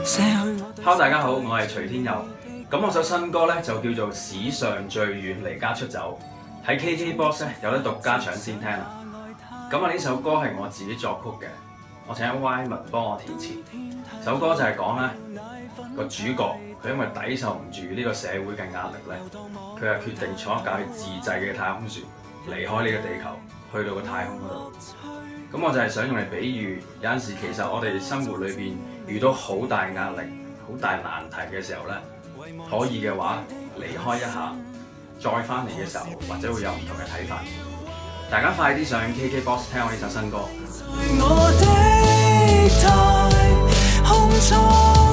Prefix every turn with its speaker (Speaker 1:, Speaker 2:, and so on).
Speaker 1: Hello， 大家好，我係徐天佑。咁我首新歌咧就叫做《史上最遠離家出走》，喺 KKBOX 咧有得獨家搶先聽啦。咁啊呢首歌係我自己作曲嘅，我請 Y 文幫我填詞。首歌就係講咧個主角佢因為抵受唔住呢個社會嘅壓力咧，佢係決定坐一架自製嘅太空船離開呢個地球，去到個太空嗰度。咁我就係想用嚟比喻，有陣時其實我哋生活裏邊遇到好大壓力、好大難題嘅時候咧，可以嘅話離開一下，再翻嚟嘅時候，或者會有唔同嘅睇法。大家快啲上 KKBOX 聽我呢首新歌。